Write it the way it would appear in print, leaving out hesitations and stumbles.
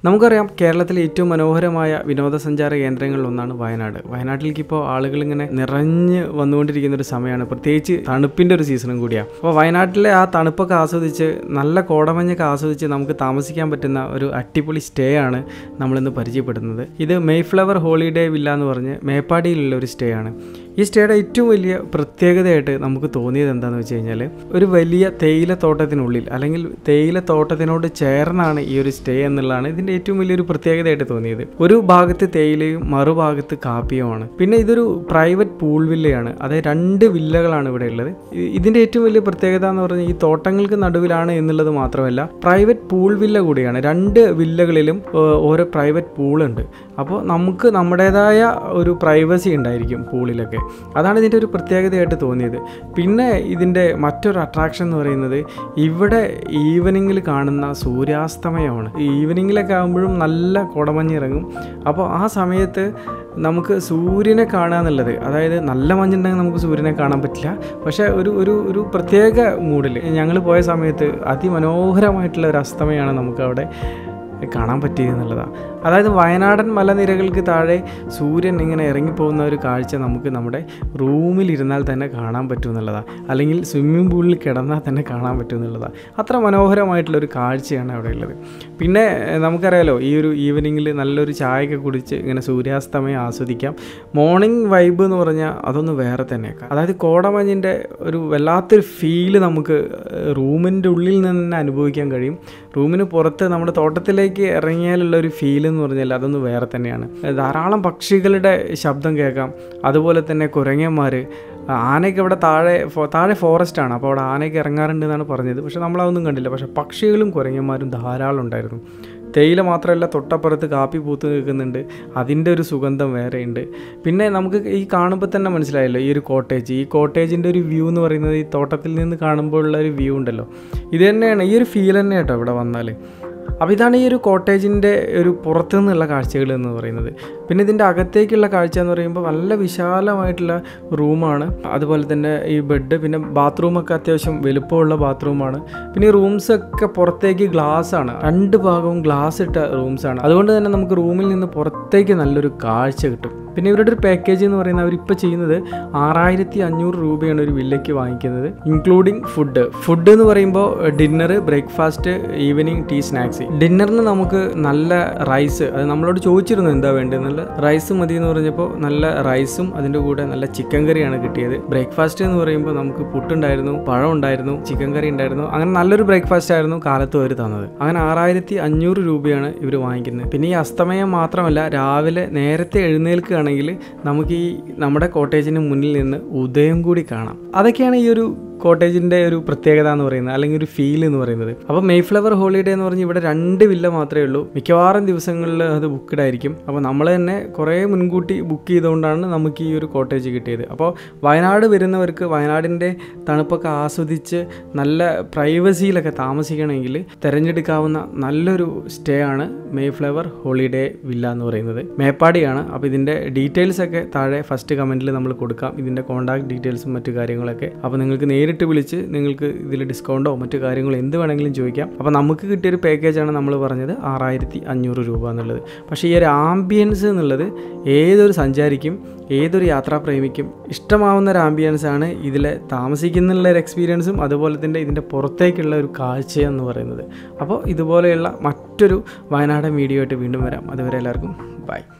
നമുക്കറിയാം കേരളത്തിലെ ഏറ്റവും മനോഹരമായ വിനോദസഞ്ചാര കേന്ദ്രങ്ങളിലൊന്നാണ് വയനാട്. വയനാട്ടിലേക്ക് ഇപ്പോൾ ആളുകൾ ഇങ്ങനെ നിറഞ്ഞ് വന്നുകൊണ്ടിരിക്കുന്ന ഒരു സമയമാണ്, പ്രത്യേകിച്ച് തണുപ്പിൻ്റെ ഒരു സീസണും കൂടിയാണ്. അപ്പോൾ വയനാട്ടിലെ ആ തണുപ്പൊക്കെ ആസ്വദിച്ച് നല്ല കോടമഞ്ഞൊക്കെ ആസ്വദിച്ച് നമുക്ക് താമസിക്കാൻ പറ്റുന്ന ഒരു അടിപൊളി സ്റ്റേ ആണ് നമ്മളിന്ന് പരിചയപ്പെടുന്നത്. ഇത് മെയ്ഫ്ലവർ ഹോളിഡേ വില്ല എന്ന് പറഞ്ഞ് മേപ്പാടിയിലുള്ള ഒരു സ്റ്റേ ആണ്. ഈ സ്റ്റേയുടെ ഏറ്റവും വലിയ പ്രത്യേകതയായിട്ട് നമുക്ക് തോന്നിയത് എന്താണെന്ന് വെച്ച് കഴിഞ്ഞാൽ, ഒരു വലിയ തേയിലത്തോട്ടത്തിനുള്ളിൽ അല്ലെങ്കിൽ തേയിലത്തോട്ടത്തിനോട് ചേർന്നാണ് ഈ ഒരു സ്റ്റേ എന്നുള്ളതാണ് ഇതിൻ്റെ ഏറ്റവും വലിയൊരു പ്രത്യേകതയായിട്ട് തോന്നിയത്. ഒരു ഭാഗത്ത് തേയിലയും മറുഭാഗത്ത് കാപ്പിയുമാണ്. പിന്നെ ഇതൊരു പ്രൈവറ്റ് പൂൾ വില്ലയാണ്. അതായത് 2 വില്ലകളാണ് ഇവിടെ ഉള്ളത്. ഇതിൻ്റെ ഏറ്റവും വലിയ പ്രത്യേകത എന്ന് പറഞ്ഞാൽ ഈ തോട്ടങ്ങൾക്ക് നടുവിലാണ് എന്നുള്ളത് മാത്രമല്ല, പ്രൈവറ്റ് പൂൾ വില്ല കൂടിയാണ്. 2 വില്ലകളിലും ഓരോ പ്രൈവറ്റ് പൂളുണ്ട്. അപ്പോൾ നമുക്ക് നമ്മുടേതായ ഒരു പ്രൈവസി ഉണ്ടായിരിക്കും പൂളിലൊക്കെ. അതാണ് ഇതിൻ്റെ ഒരു പ്രത്യേകതയായിട്ട് തോന്നിയത്. പിന്നെ ഇതിൻ്റെ മറ്റൊരു അട്രാക്ഷൻ എന്ന് പറയുന്നത്, ഇവിടെ ഈവനിങ്ങിൽ കാണുന്ന സൂര്യാസ്തമയമാണ്. ഈവനിങ്ങിലൊക്കെ ആകുമ്പോഴും നല്ല കോടമഞ്ഞ് ഇറങ്ങും. അപ്പോൾ ആ സമയത്ത് നമുക്ക് സൂര്യനെ കാണുക എന്നുള്ളത്, അതായത് നല്ല മഞ്ഞുണ്ടെങ്കിൽ നമുക്ക് സൂര്യനെ കാണാൻ പറ്റില്ല, പക്ഷേ ഒരു പ്രത്യേക മൂഡിൽ ഞങ്ങൾ പോയ സമയത്ത് അതിമനോഹരമായിട്ടുള്ള ഒരു അസ്തമയമാണ് നമുക്കവിടെ കാണാൻ പറ്റിയെന്നുള്ളതാണ്. അതായത് വയനാടൻ മലനിരകൾക്ക് താഴെ സൂര്യൻ ഇങ്ങനെ ഇറങ്ങിപ്പോകുന്ന ഒരു കാഴ്ച നമുക്ക് നമ്മുടെ റൂമിലിരുന്നാൽ തന്നെ കാണാൻ പറ്റും എന്നുള്ളതാണ്, അല്ലെങ്കിൽ സ്വിമ്മിംഗ് പൂളിൽ കിടന്നാൽ തന്നെ കാണാൻ പറ്റും എന്നുള്ളതാണ്. അത്ര മനോഹരമായിട്ടുള്ളൊരു കാഴ്ചയാണ് അവിടെ ഉള്ളത്. പിന്നെ നമുക്കറിയാലോ, ഈ ഒരു ഈവനിങ്ങിൽ നല്ലൊരു ചായയൊക്കെ കുടിച്ച് ഇങ്ങനെ സൂര്യാസ്തമയം ആസ്വദിക്കാം. മോർണിംഗ് വൈബ് എന്ന് പറഞ്ഞാൽ അതൊന്ന് വേറെ തന്നെയാണ്. അതായത് കോടമഞ്ഞിൻ്റെ ഒരു വല്ലാത്തൊരു ഫീല് നമുക്ക് റൂമിൻ്റെ ഉള്ളിൽ നിന്ന് തന്നെ അനുഭവിക്കാൻ കഴിയും. റൂമിന് പുറത്ത് നമ്മുടെ തോട്ടത്തിലേക്ക് ഇറങ്ങിയാലുള്ള ഒരു ഫീൽ എന്ന് പറഞ്ഞാൽ അതൊന്ന് വേറെ തന്നെയാണ്. ധാരാളം പക്ഷികളുടെ ശബ്ദം കേൾക്കാം. അതുപോലെ തന്നെ കുരങ്ങന്മാർ, ആനയ്ക്ക് ഇവിടെ താഴെ ഫോറസ്റ്റാണ്. അപ്പോൾ അവിടെ ആനയ്ക്ക് ഇറങ്ങാറുണ്ട് എന്നാണ് പറഞ്ഞത്. പക്ഷെ നമ്മളതൊന്നും കണ്ടില്ല. പക്ഷേ പക്ഷികളും കുരങ്ങന്മാരും ധാരാളം ഉണ്ടായിരുന്നു. തേയില മാത്രമല്ല, തൊട്ടപ്പുറത്ത് കാപ്പി പൂത്ത് നിൽക്കുന്നുണ്ട്. അതിൻ്റെ ഒരു സുഗന്ധം വേറെയുണ്ട്. പിന്നെ നമുക്ക് ഈ കാണുമ്പോൾ തന്നെ മനസ്സിലായല്ലോ, ഈ ഒരു കോട്ടേജ്, ഈ കോട്ടേജിൻ്റെ ഒരു വ്യൂ എന്ന് പറയുന്നത് ഈ തോട്ടത്തിൽ നിന്ന് കാണുമ്പോഴുള്ള ഒരു വ്യൂ ഉണ്ടല്ലോ, ഇത് തന്നെയാണ്, ഈ ഒരു ഫീൽ തന്നെ കേട്ടോ ഇവിടെ വന്നാൽ. അപ്പോൾ ഇതാണ് ഈ ഒരു കോട്ടേജിൻ്റെ ഒരു പുറത്തു നിന്നുള്ള കാഴ്ചകൾ എന്ന് പറയുന്നത്. പിന്നെ ഇതിൻ്റെ അകത്തേക്കുള്ള കാഴ്ച എന്ന് പറയുമ്പോൾ നല്ല വിശാലമായിട്ടുള്ള റൂമാണ്. അതുപോലെ തന്നെ ഈ ബെഡ്, പിന്നെ ബാത്റൂമൊക്കെ അത്യാവശ്യം വലുപ്പമുള്ള ബാത്റൂമാണ്. പിന്നെ ഈ റൂംസൊക്കെ പുറത്തേക്ക് ഗ്ലാസ്സാണ്, 2 ഭാഗവും ഗ്ലാസ് ഇട്ട റൂംസാണ്. അതുകൊണ്ട് തന്നെ നമുക്ക് റൂമിൽ നിന്ന് പുറത്തേക്ക് നല്ലൊരു കാഴ്ച കിട്ടും. പിന്നെ ഇവരുടെ ഒരു പാക്കേജ് എന്ന് പറയുന്നത്, അവരിപ്പോൾ ചെയ്യുന്നത് 6500 രൂപയാണ് ഒരു വില്ലയ്ക്ക് വാങ്ങിക്കുന്നത്, ഇൻക്ലൂഡിങ് ഫുഡ് എന്ന് പറയുമ്പോൾ dinner, breakfast, evening tea, snacks. ഡിന്നറിന് നമുക്ക് നല്ല റൈസ്, അത് നമ്മളോട് ചോദിച്ചിരുന്നു എന്താ വേണ്ടതെന്നുള്ള, റൈസ് മതി എന്ന് പറഞ്ഞപ്പോൾ നല്ല റൈസും അതിൻ്റെ കൂടെ നല്ല ചിക്കൻ കറിയാണ് കിട്ടിയത്. ബ്രേക്ക്ഫാസ്റ്റ് എന്ന് പറയുമ്പോൾ നമുക്ക് പുട്ടുണ്ടായിരുന്നു, പഴം ഉണ്ടായിരുന്നു, ചിക്കൻ കറി ഉണ്ടായിരുന്നു. അങ്ങനെ നല്ലൊരു ബ്രേക്ക്ഫാസ്റ്റ് ആയിരുന്നു കാലത്ത് അവർ തന്നത്. അങ്ങനെ 6500 രൂപയാണ് ഇവർ വാങ്ങിക്കുന്നത്. പിന്നെ ഈ അസ്തമയം മാത്രമല്ല, രാവിലെ നേരത്തെ എഴുന്നേൽക്കുക ണെങ്കിൽ നമുക്ക് ഈ നമ്മുടെ കോട്ടേജിന് മുന്നിൽ നിന്ന് ഉദയം കൂടി കാണാം. അതൊക്കെയാണ് ഈ ഒരു കോട്ടേജിൻ്റെ ഒരു പ്രത്യേകത എന്ന് പറയുന്നത്, അല്ലെങ്കിൽ ഒരു ഫീൽ എന്ന് പറയുന്നത്. അപ്പോൾ മെയ്ഫ്ലവർ ഹോളിഡേ എന്ന് പറഞ്ഞ് ഇവിടെ 2 വില്ല മാത്രമേ ഉള്ളൂ. മിക്കവാറും ദിവസങ്ങളിൽ അത് ബുക്ക്ഡ് ആയിരിക്കും. അപ്പോൾ നമ്മൾ തന്നെ കുറേ മുൻകൂട്ടി ബുക്ക് ചെയ്തുകൊണ്ടാണ് നമുക്ക് ഈ ഒരു കോട്ടേജ് കിട്ടിയത്. അപ്പോൾ വയനാട് വരുന്നവർക്ക് വയനാടിൻ്റെ തണുപ്പൊക്കെ ആസ്വദിച്ച് നല്ല പ്രൈവസിയിലൊക്കെ താമസിക്കണമെങ്കിൽ തിരഞ്ഞെടുക്കാവുന്ന നല്ലൊരു സ്റ്റേ ആണ് മെയ്ഫ്ലവർ ഹോളിഡേ വില്ല എന്ന് പറയുന്നത്. മേപ്പാടിയാണ്. അപ്പോൾ ഇതിൻ്റെ ഡീറ്റെയിൽസൊക്കെ താഴെ ഫസ്റ്റ് കമൻറ്റിൽ നമ്മൾ കൊടുക്കാം, ഇതിൻ്റെ കോൺടാക്ട് ഡീറ്റെയിൽസും മറ്റു കാര്യങ്ങളൊക്കെ. അപ്പോൾ നിങ്ങൾക്ക് നേരിട്ട് വിളിച്ച് നിങ്ങൾക്ക് ഇതിൽ ഡിസ്കൗണ്ടോ മറ്റു കാര്യങ്ങളോ എന്ത് വേണമെങ്കിലും ചോദിക്കാം. അപ്പോൾ നമുക്ക് കിട്ടിയൊരു പാക്കേജാണ് നമ്മൾ പറഞ്ഞത് 6500 രൂപ എന്നുള്ളത്. പക്ഷേ ഈ ഒരു ആംബിയൻസ് എന്നുള്ളത് ഏതൊരു സഞ്ചാരിക്കും, ഏതൊരു യാത്രാപ്രേമിക്കും ഇഷ്ടമാവുന്ന ഒരു ആംബിയൻസാണ് ഇതിലെ താമസിക്കുന്നുള്ള ഒരു എക്സ്പീരിയൻസും അതുപോലെ തന്നെ ഇതിൻ്റെ പുറത്തേക്കുള്ള ഒരു കാഴ്ച എന്ന് പറയുന്നത്. അപ്പോൾ ഇതുപോലെയുള്ള മറ്റൊരു വയനാടൻ വീഡിയോ ആയിട്ട് വീണ്ടും വരാം. അതുവരെ എല്ലാവർക്കും ബൈ.